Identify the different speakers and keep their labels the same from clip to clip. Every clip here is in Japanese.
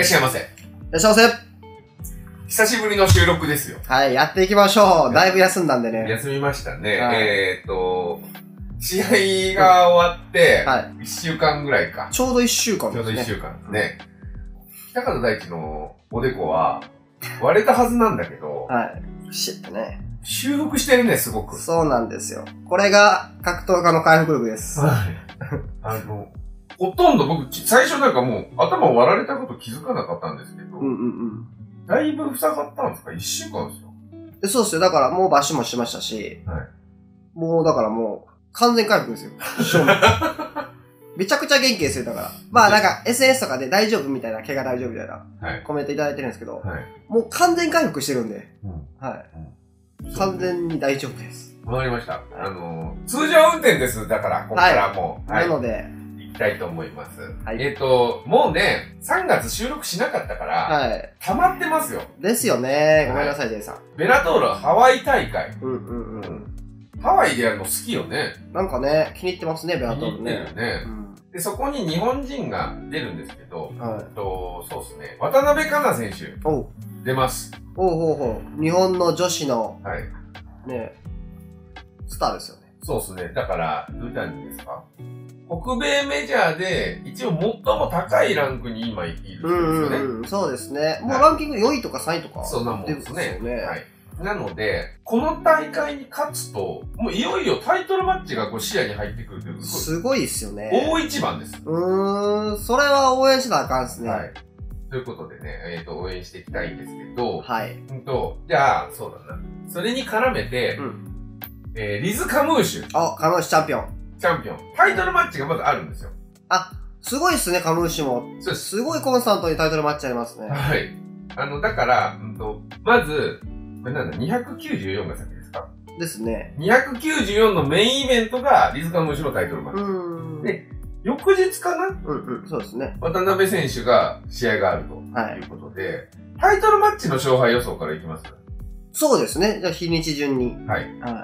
Speaker 1: しゃいませ。
Speaker 2: いらっしゃいませ。
Speaker 1: 久しぶりの収録ですよ。
Speaker 2: はい、やっていきましょう。だいぶ休んだんでね。
Speaker 1: 休みましたね。
Speaker 2: はい
Speaker 1: 試合が終わって、
Speaker 2: はい。
Speaker 1: 1週間ぐらいか。
Speaker 2: ちょうど1週間
Speaker 1: ちょうど
Speaker 2: ですね。
Speaker 1: 1週間ですね。北方大地のおでこは割れたはずなんだけど、
Speaker 2: はい。シッとね。
Speaker 1: 修復してるね、すごく。
Speaker 2: そうなんですよ。これが格闘家の回復力です。
Speaker 1: はい。ほとんど僕、最初なんかもう頭を割られたこと気づかなかったんですけど、だいぶ塞がったんですか ?1 週間ですよ。
Speaker 2: そうですよ。だからもう抜歯もしましたし、
Speaker 1: はい。
Speaker 2: もうだからもう完全回復ですよ。めちゃくちゃ元気ですよ、だから。まあなんか SNS とかで大丈夫みたいな、怪我大丈夫みたいな、コメントいただいてるんですけど、
Speaker 1: はい。
Speaker 2: もう完全回復してるんで、はい。
Speaker 1: うん、
Speaker 2: 完全に大丈夫です。
Speaker 1: わかりました。通常運転です。だから、ここからもう。
Speaker 2: はい。なので、
Speaker 1: 行きたいと思います。
Speaker 2: はい。
Speaker 1: もうね、3月収録しなかったから、
Speaker 2: はい。
Speaker 1: 溜まってますよ。
Speaker 2: ですよね。ごめんなさい、ジェイさん。
Speaker 1: ベラトールハワイ大会。ハワイでやるの好きよね。
Speaker 2: なんかね、気に入ってますね、ベラトールね。
Speaker 1: 気に入ってるよね。で、そこに日本人が出るんですけど、そうですね。渡辺香奈選手。出ます。
Speaker 2: 日本の女子の、
Speaker 1: はい。
Speaker 2: ね、スターですよね。
Speaker 1: そうですね。だから、どういったんですか？北米メジャーで、一応最も高いランクに今いるんですよね。
Speaker 2: そうですね。もうランキング4位とか3位とか。
Speaker 1: そんなもんですね。はい。なので、この大会に勝つと、もういよいよタイトルマッチがこう視野に入ってくるという。
Speaker 2: すごいですよね。
Speaker 1: 大一番です。
Speaker 2: それは応援しなあかんですね。
Speaker 1: はい。ということでね、応援していきたいんですけど、
Speaker 2: はい。
Speaker 1: じゃあ、そうだな。それに絡めて、リズ・カムーシュ。
Speaker 2: カムーシュチャンピオン。
Speaker 1: タイトルマッチがまずあるんですよ。
Speaker 2: すごいっすね、カムーシュも。そうです。すごいコンスタントにタイトルマッチありますね。
Speaker 1: はい。だから、まず、これなんだ、294が先ですか？
Speaker 2: ですね。
Speaker 1: 294のメインイベントがリズ・カムーシュのタイトルマッチ。で、翌日かな？
Speaker 2: そうですね。
Speaker 1: 渡辺選手が試合があるということで、タイトルマッチの勝敗予想からいきます。
Speaker 2: そうですね。じゃあ日にち順に。
Speaker 1: はい。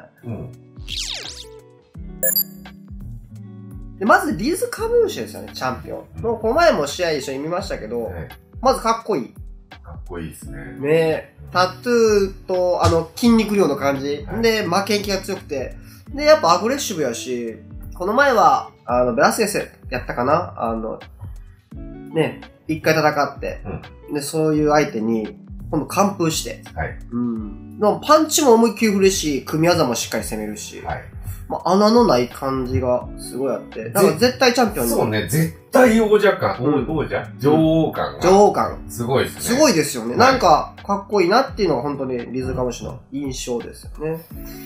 Speaker 2: でまずリズ・カムーシュですよね、チャンピオン。もうこの前も試合一緒に見ましたけど、まずかっこいい。
Speaker 1: かっこいいですね。
Speaker 2: ねタトゥーと筋肉量の感じ。で、負けん気が強くて。で、やっぱアグレッシブやし、この前は、ベラスケスやったかなね、一回戦って、で、そういう相手に、今度完封して、パンチも思いっきり振るし、組み技もしっかり攻めるし、穴のない感じがすごいあって、だから絶対チャンピオンに。
Speaker 1: そうね、絶対王者感、女王感。
Speaker 2: 女王感。
Speaker 1: すごいですね。
Speaker 2: すごいですよね。なんか、かっこいいなっていうのが本当にリズ・カムーシュの印象ですよね。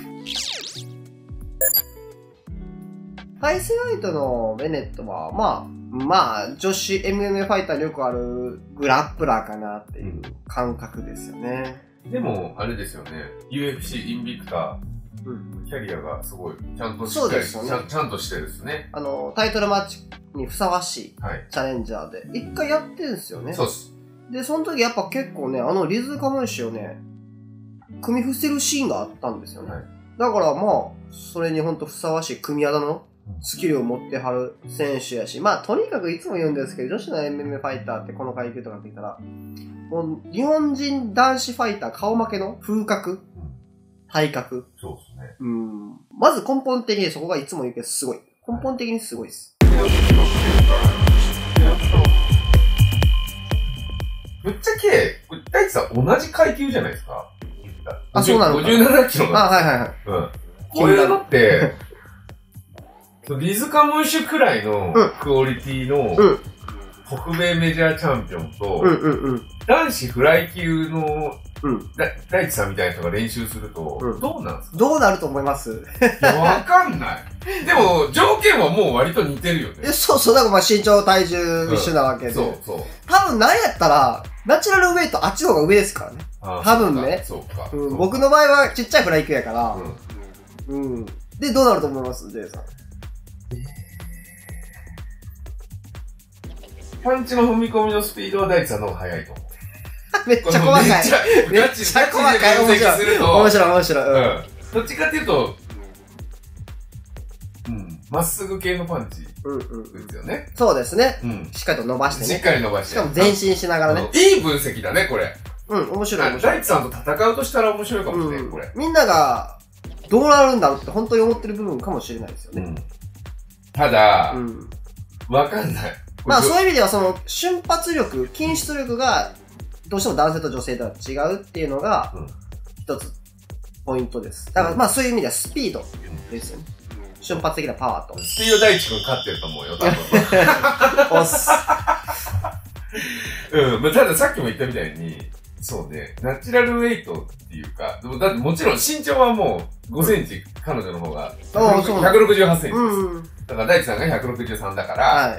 Speaker 2: 対戦相手のベネットは、まあ、女子 MMA ファイターによくあるグラップラーかなっていう感覚ですよね。
Speaker 1: でも、あれですよね。UFC インビクター。キャリアがすごい、ちゃんとしっかり、ちゃんとしてるですね。
Speaker 2: タイトルマッチにふさわしいチャレンジャーで、一回やってるんですよね。
Speaker 1: そうっす。
Speaker 2: で、その時やっぱ結構ね、リズ・カムーシュをね、組み伏せるシーンがあったんですよね。だからまあ、それにほんとふさわしい組み技のスキルを持ってはる選手やし、まあ、とにかくいつも言うんですけど、女子の MMA ファイターってこの階級とかって言ったら、もう日本人男子ファイター顔負けの風格体格。
Speaker 1: そうですね。
Speaker 2: まず根本的にそこがいつも言うけどすごい。根本的にすごいです。
Speaker 1: ぶっちゃけ、大地さん同じ階級じゃないですか？
Speaker 2: そうなのか。
Speaker 1: 57キロなんです。
Speaker 2: はい。
Speaker 1: こういうのって、リズ・カムーシュくらいのクオリティの北米メジャーチャンピオンと、男子フライ級の大地さんみたいな人が練習すると、どうなんですか？
Speaker 2: どうなると思います？
Speaker 1: わかんない。でも、条件はもう割と似てるよね。
Speaker 2: そう、だからまあ身長、体重一緒なわけで。
Speaker 1: そう。
Speaker 2: 多分なんやったら、ナチュラルウェイトあっちの方が上ですからね。多分ね。僕の場合はちっちゃいフライ級やから。で、どうなると思います？ジェイさん。
Speaker 1: パンチの踏み込みのスピードは大地さんの方が速いと思う。
Speaker 2: めっちゃ細かい。めっちゃ細かい。面白い。
Speaker 1: どっちかっていうと、 まっすぐ系のパンチですよね。
Speaker 2: そうですね。しっかりと伸ばしてね。
Speaker 1: しっかり伸ばして。
Speaker 2: しかも前進しながらね。
Speaker 1: いい分析だね、これ。
Speaker 2: 面白い面白い。
Speaker 1: 大地さんと戦うとしたら面白いかもしれない、これ。
Speaker 2: みんなが、どうなるんだろうって本当に思ってる部分かもしれないですよね。
Speaker 1: ただ、わかんない。
Speaker 2: まあそういう意味ではその瞬発力、筋出力がどうしても男性と女性とは違うっていうのが一つポイントです。だからまあそういう意味ではスピードですよね。瞬発的なパワーと。
Speaker 1: スピード大地君勝ってると思うよ、多分。
Speaker 2: おっす。
Speaker 1: まあたださっきも言ったみたいに、そうね、ナチュラルウェイトっていうか、でもだってもちろん身長はもう5センチ、彼女の方が168センチです。だから大地さんが163だから、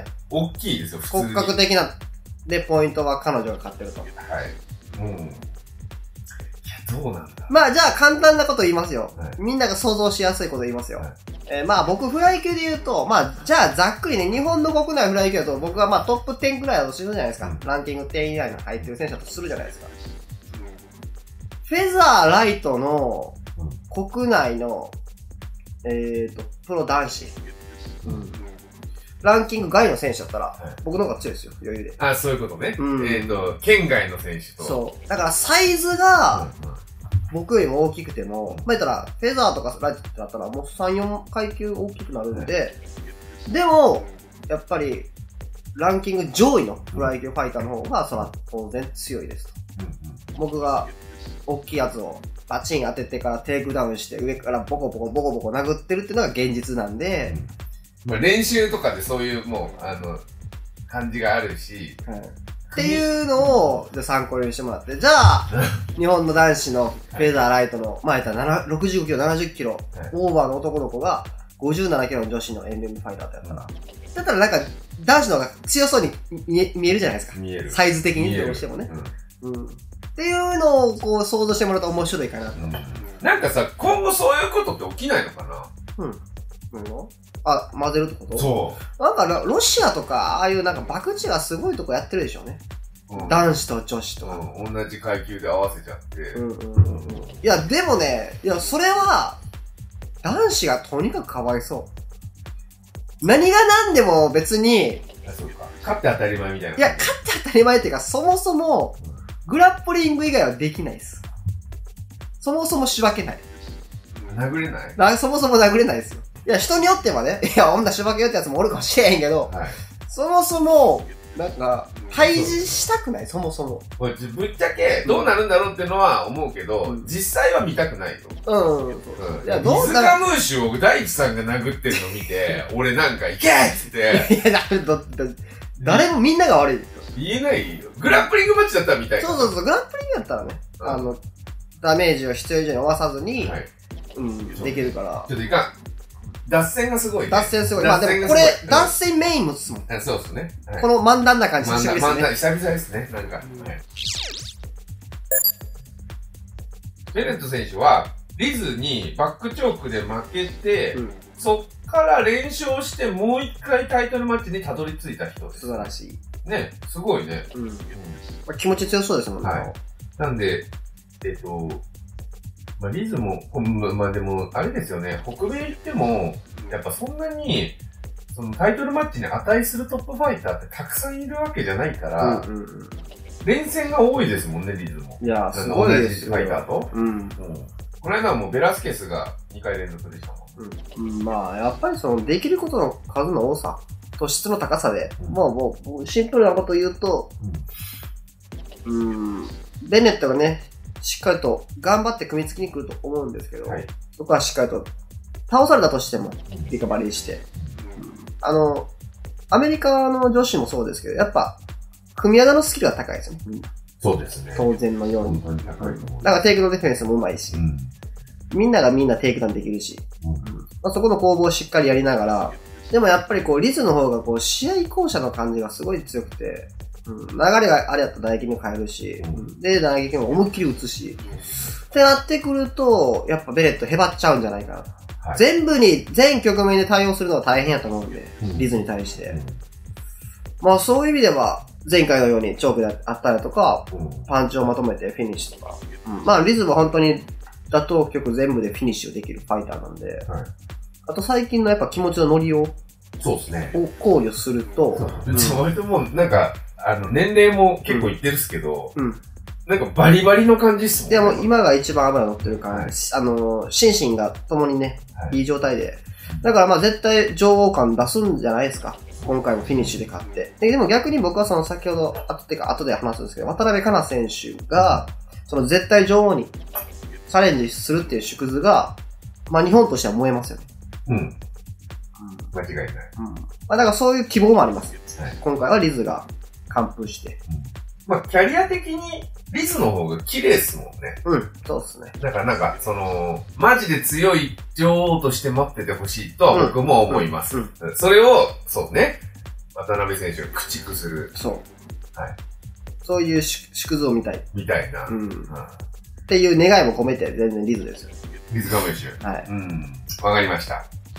Speaker 1: 大きいですよ、普通に。
Speaker 2: 骨格的な、で、ポイントは彼女が勝ってると。
Speaker 1: はい。いや、どうなんだ。
Speaker 2: まあ、じゃあ簡単なこと言いますよ。みんなが想像しやすいこと言いますよ。まあ、僕、フライ級で言うと、まあ、じゃあ、ざっくりね、日本の国内フライ級だと、僕はまあ、トップ10くらいだとするじゃないですか。ランキング10以内に入ってる選手だとするじゃないですか。フェザーライトの国内の、プロ男子。ランキング外の選手だったら、僕の方が強いですよ、余裕で。
Speaker 1: あ、そういうことね。県外の選手と。
Speaker 2: そう。だからサイズが、僕よりも大きくても、まあ言ったら、フェザーとかライトってなったら、もう3、4階級大きくなるんで、でも、やっぱり、ランキング上位のフライ級ファイターの方が、そら当然強いですと。僕が、大きいやつをバチン当ててからテイクダウンして上からボコボコボコボコ殴ってるっていうのが現実なんで、
Speaker 1: まあ練習とかでそういうもう感じがあるし、
Speaker 2: っていうのを参考にしてもらって、じゃあ日本の男子のフェザーライトの前やったら65キロ70キロオーバーの男の子が57キロの女子の MM ファイターってやったら、だったらなんか男子の方が強そうに見えるじゃないですか。見える。サイズ的にどうしてもね。っていうのをこう想像してもらうと面白いかなと。
Speaker 1: なんかさ、今後そういうことって起きないのかな？
Speaker 2: あ、混ぜるってこと？
Speaker 1: そう。
Speaker 2: なんかロシアとか、ああいうなんか博打がすごいとこやってるでしょうね。男子と女子とか。
Speaker 1: 同じ階級で合わせちゃって。
Speaker 2: いや、でもね、いや、それは、男子がとにかくかわいそう。何が何でも別に、
Speaker 1: そうか。勝って当たり前みたいな。
Speaker 2: いや、勝って当たり前っていうか、そもそも、グラップリング以外はできないです。そもそも仕分けない。
Speaker 1: 殴れない？
Speaker 2: そもそも殴れないですよ。いや、人によってはね、いや、女仕分けよってやつもおるかもしれへんけど、そもそも、なんか、対峙したくない、そもそも。
Speaker 1: ぶっちゃけ、どうなるんだろうってのは思うけど、実際は見たくないと。いや、どう水カムーシュを大地さんが殴ってるの見て、俺なんか、いけって言って。
Speaker 2: いや、誰もみんなが悪いですよ。
Speaker 1: 言えないよ。グラップリングマッチだったら見たい。
Speaker 2: そう、グラップリングだったらね、ダメージを必要以上に負わさずに、できるから。
Speaker 1: ちょっといかん。脱線がすごい、ね。
Speaker 2: 脱線すごい。まあでもこれ、脱線メインもですもん。
Speaker 1: そうですね。
Speaker 2: この漫談な感じ久しぶりですね。
Speaker 1: 久々ですね、なんか。ベレット選手は、リズにバックチョークで負けて、そっから連勝してもう一回タイトルマッチにたどり着いた人です。
Speaker 2: 素晴らしい。
Speaker 1: ね、すごいね。
Speaker 2: 気持ち強そうですもんね。
Speaker 1: なんで、まあ、リズも、まあでも、あれですよね、北米行っても、やっぱそんなに、そのタイトルマッチに値するトップファイターってたくさんいるわけじゃないから、連戦が多いですもんね、リズも。
Speaker 2: いや、すごいです
Speaker 1: よ。同じファイターと。この間はもうベラスケスが2回連続でしたもん。
Speaker 2: まあ、やっぱりその、できることの数の多さと質の高さで、もう、シンプルなこと言うと、ベネットがね、しっかりと頑張って組み付きに来ると思うんですけど、そこはしっかりと倒されたとしてもリカバリーして、アメリカの女子もそうですけど、やっぱ組み技のスキルが高いですよね、みんな。
Speaker 1: そうですね。
Speaker 2: 当然のように。
Speaker 1: 本当に高いと思う。
Speaker 2: だからテイクのディフェンスも上手いし、みんながみんなテイクダウンできるし、そこの攻防をしっかりやりながら、でもやっぱりこうリズの方がこう試合巧者の感じがすごい強くて、流れがあれやったら打撃に変えるし、で、打撃も思いっきり打つし、ってなってくると、やっぱベレットへばっちゃうんじゃないかなと。全局面で対応するのは大変やと思うんで、リズに対して。まあそういう意味では、前回のようにチョークであったりとか、パンチをまとめてフィニッシュとか。まあリズは本当に打倒局全部でフィニッシュできるファイターなんで、 あと最近のやっぱ気持ちの乗りを
Speaker 1: そうですね。
Speaker 2: を考慮すると、
Speaker 1: 割ともうなんか、年齢も結構いってるっすけど、なんかバリバリの感じっすもんね。
Speaker 2: でも今が一番脂乗ってるから、心身が共にね、いい状態で。だからまあ絶対女王感出すんじゃないですか。今回もフィニッシュで勝って。でも逆に僕はその先ほど、後で話すんですけど、渡辺香奈選手が、その絶対女王にチャレンジするっていう縮図が、まあ日本としては燃えますよね。
Speaker 1: 間違いない。
Speaker 2: まあだからそういう希望もあります。今回はリズが完封して。
Speaker 1: まあキャリア的にリズの方が綺麗っすもんね。
Speaker 2: そうっすね。
Speaker 1: だからなんか、マジで強い女王として待っててほしいとは僕も思います。それを、そうね、渡辺選手が駆逐する。
Speaker 2: そう。そういう縮図を見たい。
Speaker 1: みたいな。
Speaker 2: っていう願いも込めて全然リズですよ。
Speaker 1: リズカムイシュ。わかりました。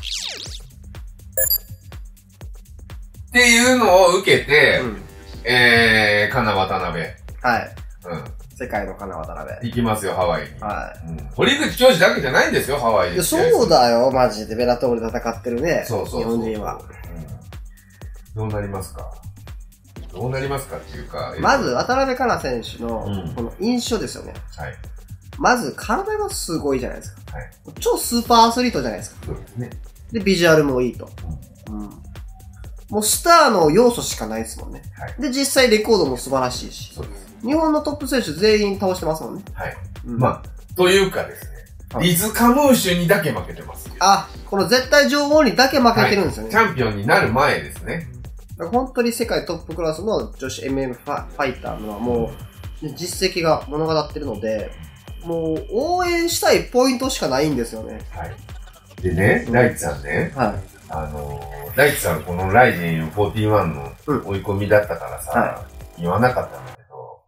Speaker 1: っていうのを受けて、カナ渡辺。世界のカナ渡辺。
Speaker 2: 行
Speaker 1: きますよ、ハワイに。堀口教授だけじゃないんですよ、ハワイで。
Speaker 2: そうだよ、マジで。ベラトールで戦ってるね。日本人は。
Speaker 1: どうなりますかっていうか。
Speaker 2: まず、渡辺香奈選手の、この印象ですよね。まず、体がすごいじゃないですか。超スーパーアスリートじゃないですか。で、ビジュアルもいいと。もうスターの要素しかないですもんね。で、実際レコードも素晴らしいし。日本のトップ選手全員倒してますもんね。
Speaker 1: まあ、というかですね。リズカムーシュにだけ負けてます。
Speaker 2: この絶対女王にだけ負けてるんですよね。
Speaker 1: チャンピオンになる前ですね。
Speaker 2: 本当に世界トップクラスの女子 MM ファイターのはもう、実績が物語ってるので、もう応援したいポイントしかないんですよね。
Speaker 1: でね、大地さんね。大地さんこのライジン41の追い込みだったからさ、言わなかったんだけど。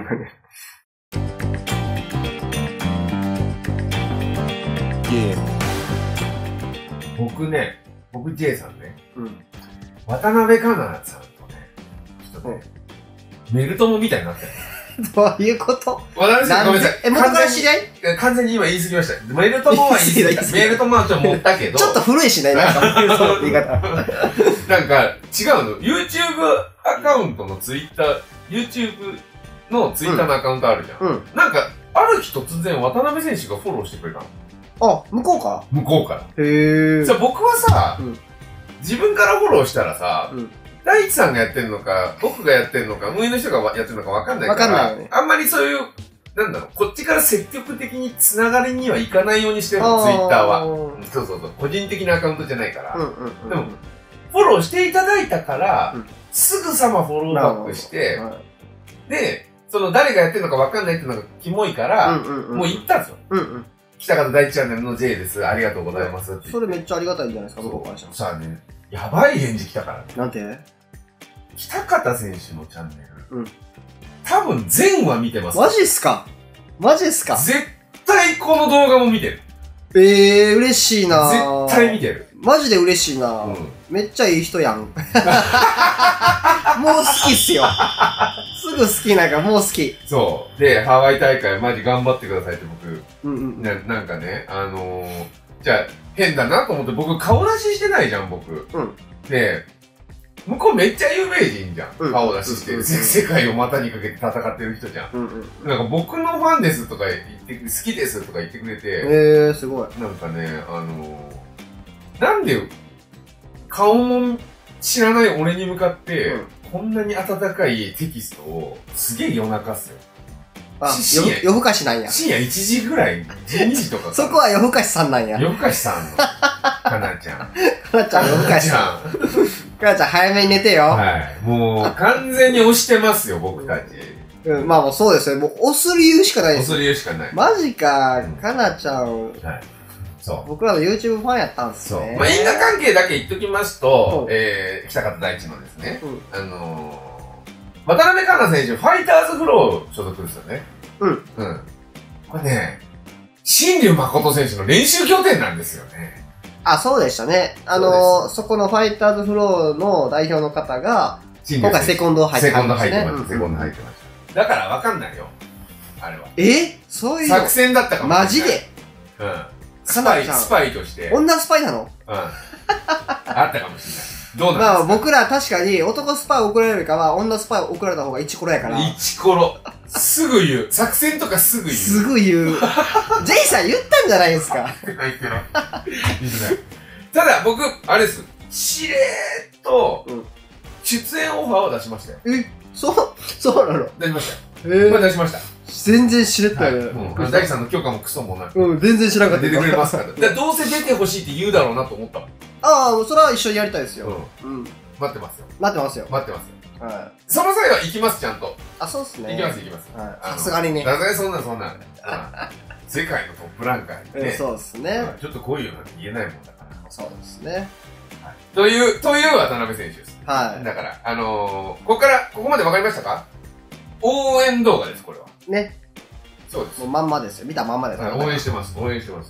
Speaker 1: 僕 J さんね。渡辺香奈さんとね、ちょっとね、メルトモみたいになってる。
Speaker 2: どういうこと？
Speaker 1: 渡辺さんごめんなさい。
Speaker 2: 元から知り合い？
Speaker 1: 完全に今言い過ぎました。メルトモは言い過ぎた。メルトモはちょっと持ったけど。
Speaker 2: ちょっと古いしね、なんか、メルトモって言い方。
Speaker 1: なんか、違うの。YouTube アカウントのYouTube の Twitter のアカウントあるじゃん。なんか、ある日突然渡辺選手がフォローしてくれたの。
Speaker 2: 向こうから？
Speaker 1: 向こうから。
Speaker 2: じ
Speaker 1: ゃあ僕はさ、自分からフォローしたらさ、大地さんがやってんのか、僕がやってんのか、上の人がやってるのか分かんないから、あんまりそういう、なんだろう、こっちから積極的に繋がりにはいかないようにしてるの、ツイッターは。そう。個人的なアカウントじゃないから。でも、フォローしていただいたから、すぐさまフォローバックして、で、その誰がやってるのか分かんないっていうのがキモいから、もう言ったんですよ。北方大地チャンネルの J です。ありがとうございますって。
Speaker 2: それめっちゃありがたいんじゃないですか、向こうからしたら。
Speaker 1: さあね、やばい返事来たからね。
Speaker 2: なんて？
Speaker 1: 北方選手のチャンネル。多分全話見てます。
Speaker 2: マジっすか？
Speaker 1: 絶対この動画も見てる。
Speaker 2: 嬉しいな
Speaker 1: ぁ。絶対見てる。
Speaker 2: マジで嬉しいなぁ。めっちゃいい人やん。もう好きっすよ。すぐ好きなんかもう好き。
Speaker 1: そう。で、ハワイ大会マジ頑張ってくださいって僕、なんかね、じゃあ変だなと思って僕顔出ししてないじゃん、僕。で、向こうめっちゃ有名人じゃん。顔出ししてる。世界を股にかけて戦ってる人じゃん。なんか僕のファンですとか言って、好きですとか言ってくれて。
Speaker 2: すごい。
Speaker 1: なんかね、なんで、顔も知らない俺に向かって、こんなに温かいテキストをすげえ夜中っすよ。
Speaker 2: 夜更かしなんや。
Speaker 1: 深夜1時ぐらい、12時とか。
Speaker 2: そこは夜更かしさんなんや。
Speaker 1: 夜更かしさんの。かなちゃん。
Speaker 2: かなちゃん夜更かしさん。かなちゃん早めに寝てよ。
Speaker 1: はい。もう完全に押してますよ、僕たち。
Speaker 2: まあもうそうですよ。もう押す理由しかないです。
Speaker 1: 押す理由しかない。
Speaker 2: マジか、かなちゃん。
Speaker 1: そう。
Speaker 2: 僕らの YouTube ファンやったんですね。
Speaker 1: そう。まあ因果関係だけ言っときますと、北方大地のですね、渡辺香奈選手、ファイターズフロー所属ですよね。これね、新竜誠選手の練習拠点なんですよね。
Speaker 2: そうでしたね。そこのファイターズフローの代表の方が、今回セコンド入ってましたね。
Speaker 1: セコンド入ってました。だからわかんないよ。あれは。
Speaker 2: そういう
Speaker 1: 作戦だったかもしれない。
Speaker 2: マジで
Speaker 1: スパイとして。
Speaker 2: 女スパイなの？
Speaker 1: うん。あったかもしれない。どうなんですか？
Speaker 2: まあ僕ら確かに男スパイ送られるよりかは女スパイ送られた方がイチコロやから。
Speaker 1: イチコロ。すぐ言う。作戦とかすぐ言う。
Speaker 2: すぐ言う。ジェイさん言ったんじゃないですか。
Speaker 1: 言ってない。ただ僕、あれです。しれーっと、出演オファーを出しましたよ。
Speaker 2: そうなの？
Speaker 1: 出しましたよ。まあ出しました。
Speaker 2: 全然知れたよね。
Speaker 1: 大地さんの許可もクソもなく。
Speaker 2: 全然知らなかった。
Speaker 1: 出てくれますから。どうせ出てほしいって言うだろうなと思ったもん。
Speaker 2: ああ、それは一緒にやりたいですよ。
Speaker 1: 待ってますよ。
Speaker 2: 待ってますよ。
Speaker 1: はい。その際は行きます、ちゃんと。
Speaker 2: あ、そうっすね。
Speaker 1: 行きます。
Speaker 2: さすがにね。
Speaker 1: さすがにそんな。世界のトップランカーにね。
Speaker 2: そうっすね。
Speaker 1: ちょっと来いよなんて言えないもんだから。
Speaker 2: そうですね。
Speaker 1: という渡辺選手です。
Speaker 2: はい。
Speaker 1: だから、ここまでわかりましたか？応援動画です、これは。
Speaker 2: ね。
Speaker 1: そうです。
Speaker 2: もうまんまですよ。見たまんまです。
Speaker 1: 応援してます。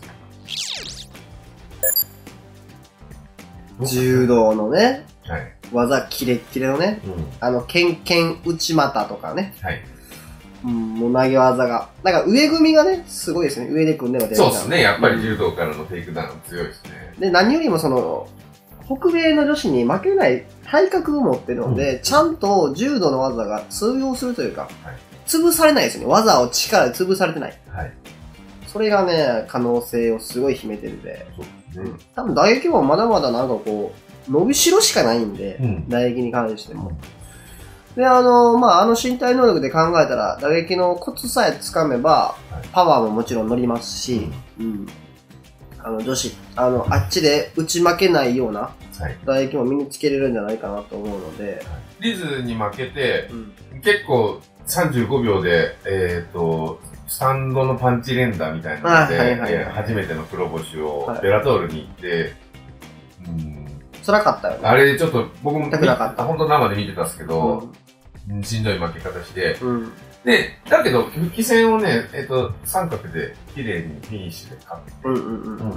Speaker 2: 柔道のね、技キレッキレのね、ケンケン内股とかね。もう投げ技が。なんか上組みがね、すごいですね。上で組んでも出る。
Speaker 1: そうですね。やっぱり柔道からのテイクダウン強いですね。
Speaker 2: で、何よりも北米の女子に負けない体格を持ってるので、ちゃんと柔道の技が通用するというか、潰されないですよね。技を力で潰されてない。それがね、可能性をすごい秘めてるんで。多分打撃もまだまだなんか伸びしろしかないんで、打撃に関しても。で、身体能力で考えたら、打撃のコツさえつかめば、パワーももちろん乗りますし、女子、あっちで打ち負けないような、打撃も身につけれるんじゃないかなと思うので。
Speaker 1: リズに負けて、結構35秒で、スタンドのパンチ連打みたいなので、初めての黒星をベラトールに行って、
Speaker 2: 辛かったよね。
Speaker 1: あれちょっと僕も本当生で見てたんですけど、しんどい負け方して、で、だけど復帰戦をね、三角で綺麗にフィニッシュで勝って、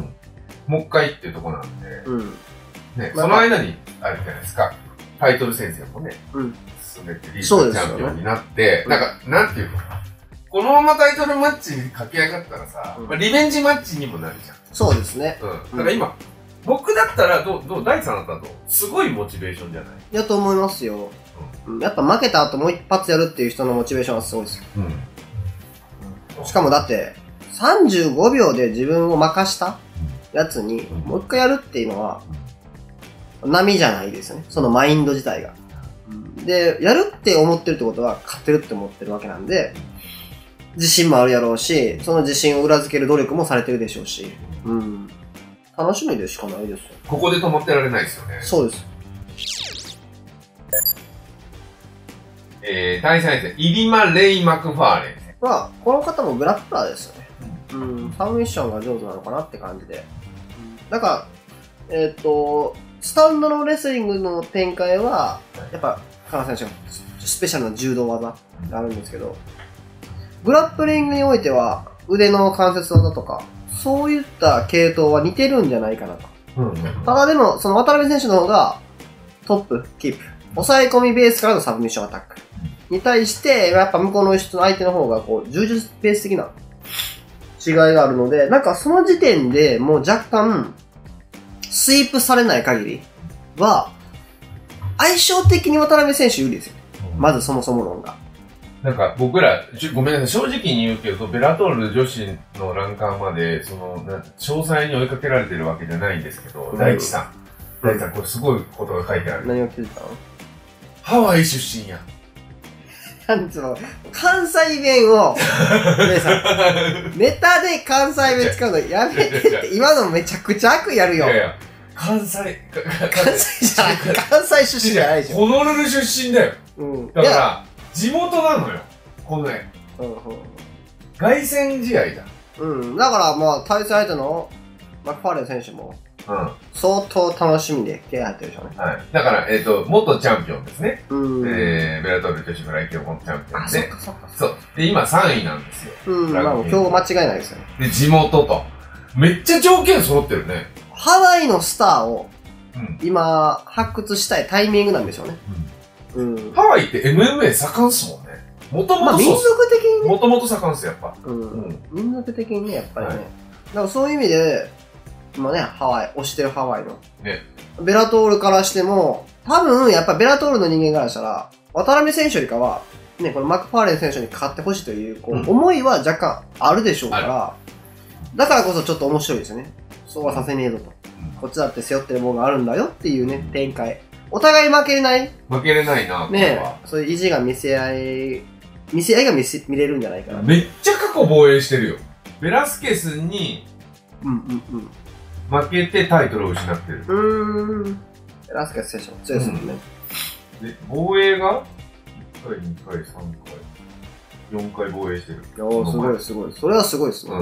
Speaker 1: もう一回っていうとこなんで、ね、その間に、あれじゃないですか、タイトル戦線もね、進めてリーグチャンピオンになって、なんていうのこのままタイトルマッチに駆け上がったらさ、リベンジマッチにもなるじゃん。
Speaker 2: そうですね。
Speaker 1: だから今、僕だったら、大地さんだったらすごいモチベーションじゃない？
Speaker 2: いや、と思いますよ。やっぱ負けた後もう一発やるっていう人のモチベーションはすごいですよ。しかもだって、35秒で自分を任したやつに、もう一回やるっていうのは、波じゃないですよね。そのマインド自体が。で、やるって思ってるってことは、勝ってるって思ってるわけなんで、自信もあるやろうし、その自信を裏付ける努力もされてるでしょうし、楽しみでしかないですよ。
Speaker 1: ここで止まってられないですよね。
Speaker 2: そうです。
Speaker 1: 対戦相手、イリマ・レイ・マクファーレン。
Speaker 2: この方もグラップラーですよね。サブミッションが上手なのかなって感じで。なんか、スタンドのレスリングの展開は、やっぱ、カナ選手がスペシャルな柔道技があるんですけど、グラップリングにおいては、腕の関節技とか、そういった系統は似てるんじゃないかなと。ただでも、その渡辺選手の方が、トップ、キープ。抑え込みベースからのサブミッションアタック。に対して、やっぱ向こうの人の相手の方が、柔術ベース的な違いがあるので、なんかその時点でもう若干、スイープされない限りは、相性的に渡辺選手有利ですよ。まずそもそも論が。
Speaker 1: なんか僕ら、ごめんなさい、正直に言うけど、ベラトール女子のランカーまで、詳細に追いかけられてるわけじゃないんですけど、大地さん、これすごいことが書いてある。
Speaker 2: 何を気づいたの？
Speaker 1: ハワイ出身や。
Speaker 2: なんつうの、関西弁を、ネタで関西弁使うのやめてって、今のめちゃくちゃ悪やるよ。
Speaker 1: いやいや、関西じゃない、
Speaker 2: 関西出身じゃないでしょ。
Speaker 1: ホノルル出身だよ。だから、地元なのよ、この絵。凱旋試合だ。
Speaker 2: だからまあ、対戦相手のマクファーレン選手も、相当楽しみで気合入ってるでしょうね。
Speaker 1: だから、元チャンピオンですね。ベラトール女子フライ級元チャンピオンで。そう。で、今3位なんですよ。
Speaker 2: まあ、今日間違いないですよね。
Speaker 1: で、地元と。めっちゃ条件揃ってるね。
Speaker 2: ハワイのスターを、今、発掘したいタイミングなんでしょうね。
Speaker 1: ハワイって MMA 盛んっすもんね。もともと
Speaker 2: 民族的にね。
Speaker 1: もともと盛んっす、やっぱ。
Speaker 2: 民族的にね、やっぱりね。だからそういう意味で、 今ね、ハワイ、推してるハワイの。
Speaker 1: ね。
Speaker 2: ベラトールからしても、多分、やっぱベラトールの人間からしたら、渡辺選手よりかは、ね、このマクファーレン選手に勝ってほしいという、思いは若干あるでしょうから、だからこそちょっと面白いですよね。そうはさせねえぞと。こっちだって背負ってるものがあるんだよっていうね、展開。お互い負けれない。
Speaker 1: 負けれないな、
Speaker 2: ね、そういう意地が見せ合いが見れるんじゃないかな。
Speaker 1: めっちゃ過去防衛してるよ。ベラスケスに、負けてタイトルを失ってる。
Speaker 2: ベラスケス選手も強いですもんね。
Speaker 1: で、防衛が1回、2回、3回、4回防衛してる。
Speaker 2: おー、すごいすごい。それはすごいですね。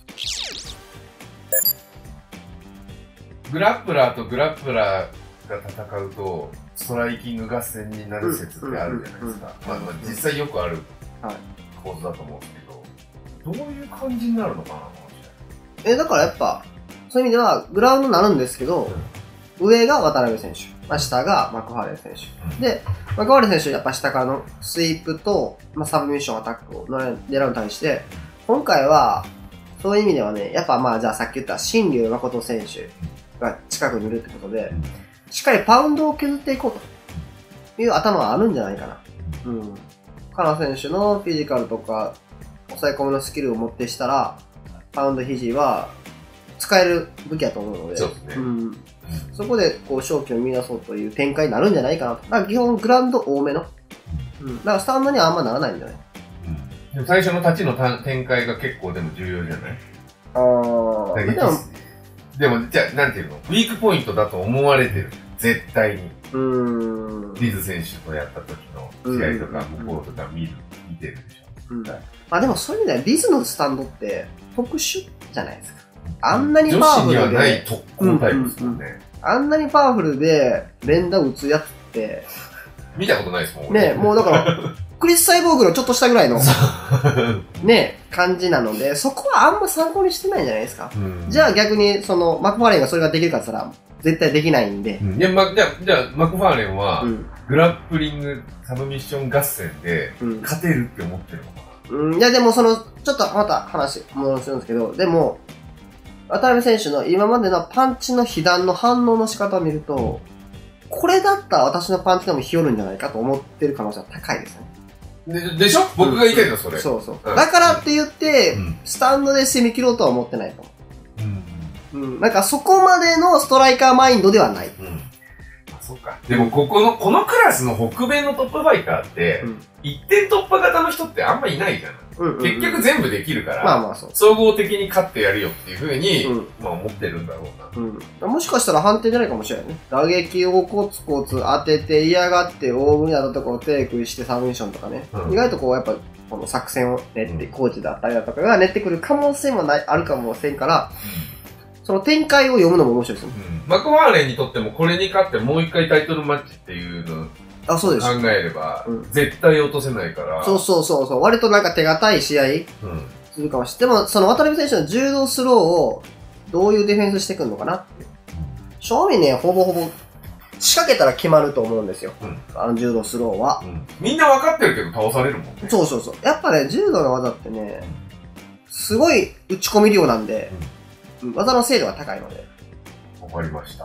Speaker 1: グラップラーとグラップラーが戦うと、ストライキング合戦になる説ってあるじゃないですか。まあ実際よくある構図だと思うんですけど、どういう感じになるのかな、この試合。
Speaker 2: だからやっぱ、そういう意味では、グラウンドになるんですけど、上が渡辺選手、下がマクファーレン選手。で、マクファーレン選手やっぱ下からのスイープと、サブミッションアタックを狙うに対して、今回は、そういう意味ではね、やっぱじゃあさっき言った新竜誠選手が近くにいるってことで、しっかりパウンドを削っていこうという頭はあるんじゃないかな。カナ選手のフィジカルとか、抑え込みのスキルを持ってしたら、パウンド肘は使える武器だと思うので、そこで勝機を見出そうという展開になるんじゃないかなと。だから基本グラウンド多めの。だからスタンドにはあんまならないんじゃない？
Speaker 1: 最初の立ちの展開が結構でも重要じゃない？でも、じゃあ、なんていうの？ウィークポイントだと思われてる。絶対に。リズ選手とやった時の試合とか、向こうとか見てるでしょ。
Speaker 2: でもそういう意味では、リズのスタンドって特殊じゃないですか。あんなにパワフルで。
Speaker 1: 女子にはない特攻タイプですもんね。
Speaker 2: あんなにパワフルで連打打つやつって、
Speaker 1: 見たことないですもん
Speaker 2: ね。もうだから、クリス・サイボーグのちょっとしたぐらいの、ね、感じなので、そこはあんま参考にしてないんじゃないですか。じゃあ逆に、マクファーレンがそれができるかって言ったら、絶対できないんで。
Speaker 1: じゃあ、マクファーレンは、グラップリングサブミッション合戦で、勝てるって思ってるのかな。
Speaker 2: いやでもちょっとまた話戻すんですけど、でも、渡辺選手の今までのパンチの被弾の反応の仕方を見ると、これだったら私のパンチでもひよるんじゃないかと思ってる可能性は高いですね。
Speaker 1: でしょ？僕が言いたいのそれ。
Speaker 2: そうそう。だからって言って、スタンドで攻め切ろうとは思ってないと思う。なんかそこまでのストライカーマインドではない。
Speaker 1: そうか。でもこのクラスの北米のトップファイターって、一点突破型の人ってあんまいないじゃん。結局全部できるから、総合的に勝ってやるよっていう風に、思ってるんだろうな。
Speaker 2: もしかしたら判定じゃないかもしれないね。打撃をコツコツ当てて嫌がって大振りなどところをテイクしてサブミッションとかね。意外とやっぱこの作戦を練って、コーチだったりだとかが練ってくる可能性もあるかもしれんから、その展開を読むのも面白いですね。
Speaker 1: マクファーレンにとってもこれに勝ってもう一回タイトルマッチっていうのを考えれば、絶対落とせないから。
Speaker 2: そう。割となんか手堅い試合するかもしれない。でも、その渡辺選手の柔道スローをどういうディフェンスしてくるのかなって。正味ね、ほぼほぼ仕掛けたら決まると思うんですよ。あの柔道スローは。
Speaker 1: みんな分かってるけど倒されるもんね。
Speaker 2: そう。やっぱね、柔道の技ってね、すごい打ち込み量なんで、技の精度が高いので。
Speaker 1: わかりました。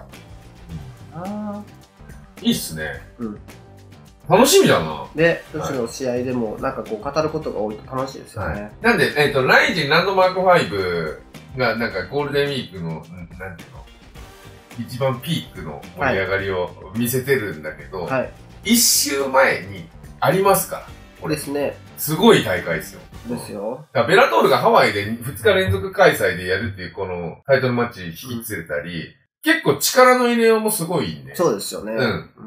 Speaker 1: いいっすね。楽しみだな。
Speaker 2: で、どっちの試合でもなんか語ることが多いと楽しいですよね。
Speaker 1: なんで、ライジンランドマーク5がなんかゴールデンウィークの、なんていうの一番ピークの盛り上がりを見せてるんだけど、一週前にありますから。
Speaker 2: これですね。
Speaker 1: すごい大会ですよ。
Speaker 2: ですよ。
Speaker 1: ベラトールがハワイで2日連続開催でやるっていうこのタイトルマッチ引き連れたり、結構力の入れようもすごいんで。
Speaker 2: そうですよね。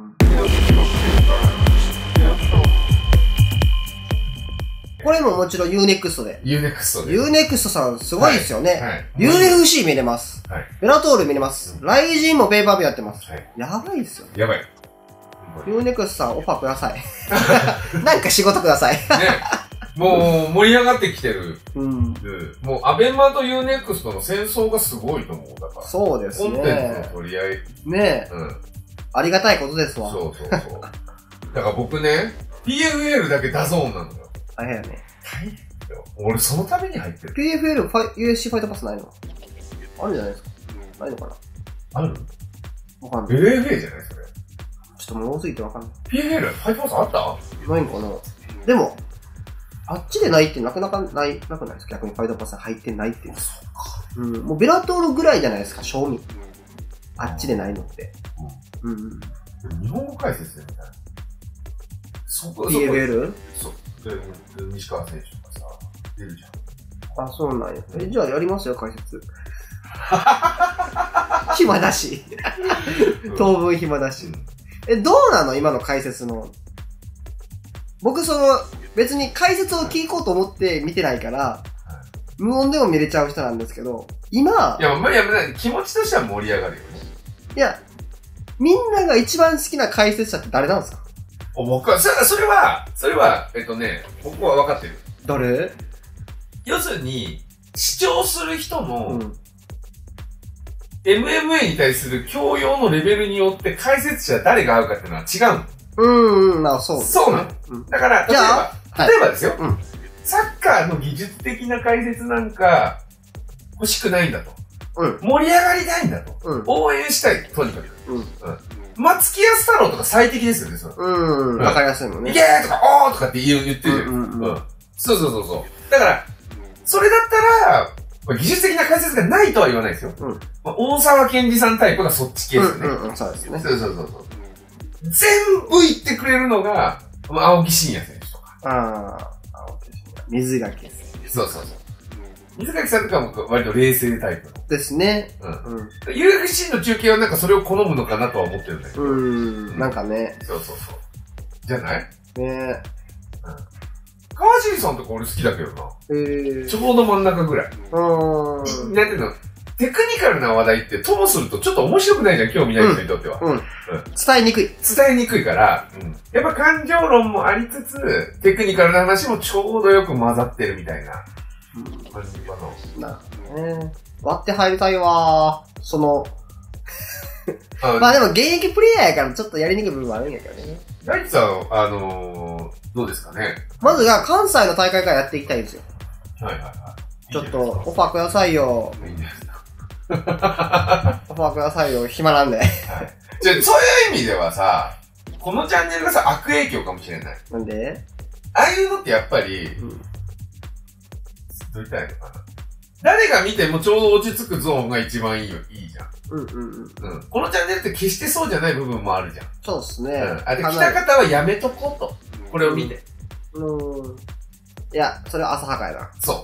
Speaker 2: これももちろん UNEXT で。UNEXT さんすごいですよね。UFC 見れます。ベラトール見れます。ライジンもペーパービューやってます。やばいですよ。
Speaker 1: やばい。
Speaker 2: UNEXT さんオファーください。なんか仕事ください。ね。
Speaker 1: もう盛り上がってきてる。もうアベマと UNEXT の戦争がすごいと思う。だから。
Speaker 2: そうですね。
Speaker 1: コンテンツの取り合い。
Speaker 2: ねえ。ありがたいことですわ。
Speaker 1: そう。だから僕ね、PFL だけダゾーンなのよ。
Speaker 2: 大変やね。
Speaker 1: 大変よ。俺そのために入ってる。
Speaker 2: PFL、USC ファイトパスないのあるんじゃないですか。 ないのかな。
Speaker 1: ある？
Speaker 2: わかんない。
Speaker 1: LFA じゃないそれ。
Speaker 2: ちょっともう多すぎてわかんない。
Speaker 1: PFL、ファイトパスあった？
Speaker 2: ないのかな。でも、あっちでないってなくないですか？逆にファイトパス入ってないっていうの。
Speaker 1: そうか。
Speaker 2: うん。もうベラトールぐらいじゃないですか、賞味。あっちでないのって。うん。
Speaker 1: 日本語解説でみたいな。
Speaker 2: PFL？
Speaker 1: そう。で、西川選手とかさ、出るじゃん。
Speaker 2: あ、そうなんや。じゃあやりますよ、解説。暇だし。当分暇だし。どうなの今の解説の。僕別に解説を聞こうと思って見てないから、無音でも見れちゃう人なんですけど、今、
Speaker 1: いや、気持ちとしては盛り上がるよね。
Speaker 2: いや、みんなが一番好きな解説者って誰なんですか？
Speaker 1: 僕は、それは、僕は分かってる。
Speaker 2: 誰？
Speaker 1: 要するに、視聴する人の、MMA に対する教養のレベルによって解説者誰が合うかっていうのは違うの。
Speaker 2: そう。
Speaker 1: そうなの。だから、例えばですよ、サッカーの技術的な解説なんか欲しくないんだと。盛り上がりたいんだと。応援したい、とにかく。松木安太郎とか最適ですよね、
Speaker 2: わかりやすいもんね。
Speaker 1: いけーとか、おーとかって言ってるじゃん。そう。だから、それだったら、技術的な解説がないとは言わないですよ。大沢健二さんタイプがそっち系ですね。
Speaker 2: そうですね。
Speaker 1: そう。全部言ってくれるのが、青木真也選手とか。
Speaker 2: 青木真也。水垣選手。
Speaker 1: そう。水垣さんとかも割と冷静タイプの。
Speaker 2: ですね。
Speaker 1: UFC の中継はなんかそれを好むのかなとは思ってるんだけど。
Speaker 2: なんかね。
Speaker 1: そう。じゃない
Speaker 2: ね。
Speaker 1: 川尻さんとか俺好きだけどな。ちょうど真ん中ぐらい。なんていうの、テクニカルな話題ってともするとちょっと面白くないじゃん、興味ない人にとっては。
Speaker 2: 伝えにくいから、
Speaker 1: やっぱ感情論もありつつ、テクニカルな話もちょうどよく混ざってるみたいな感じかな。
Speaker 2: なるほどね。割って入りたいわー。まあでも現役プレイヤーやからちょっとやりにくい部分もあるんやけどね。
Speaker 1: 大地さん、どうですかね。
Speaker 2: まずが関西の大会からやっていきたいんですよ。
Speaker 1: はい。
Speaker 2: ちょっとオファーくださいよ。
Speaker 1: いいですか。
Speaker 2: オファーくださいよ。暇なんで。はい。
Speaker 1: じゃあ、そういう意味ではさ、このチャンネルがさ、悪影響かもしれない。
Speaker 2: なんで？
Speaker 1: ああいうのってやっぱり、どう言ったらいいのかな。誰が見てもちょうど落ち着くゾーンが一番いいじゃん。このチャンネルって決してそうじゃない部分もあるじゃん。
Speaker 2: そうですね。
Speaker 1: 来た方はやめとこうと。これを見て。
Speaker 2: いや、それは浅はかやな。
Speaker 1: そう。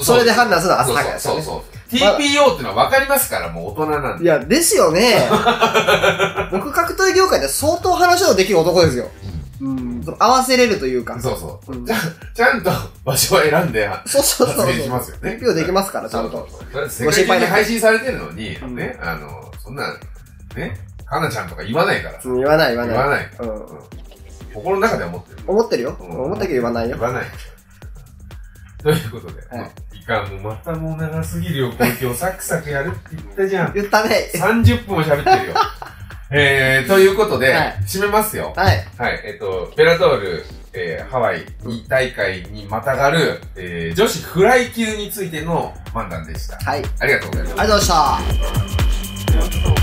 Speaker 2: それで判断するのは浅はかや。
Speaker 1: そう。TPO ってのは分かりますから、もう大人なんで。
Speaker 2: いや、ですよね。僕格闘技業界で相当話のできる男ですよ。合わせれるというか。
Speaker 1: そう。ちゃんと場所を選んで発言しますよね。
Speaker 2: TPO できますから、ちゃんと。
Speaker 1: 世界的に配信されてるのに、ね、そんな、ね、かなちゃんとか言わないから。
Speaker 2: 言わない。
Speaker 1: 心の中では思ってる。
Speaker 2: 思ってるよ。思ったけど言わないよ。
Speaker 1: 言わない。ということで、いかん、もうまたもう長すぎるよ。これ今日サクサクやるって言ったじゃん。
Speaker 2: 言ったね。
Speaker 1: 30分も喋ってるよ。ということで、締めますよ。
Speaker 2: はい。
Speaker 1: ベラトール、ハワイ2大会にまたがる、女子フライ級についての漫談でした。
Speaker 2: はい。
Speaker 1: ありがとうございます。
Speaker 2: ありがとうございました。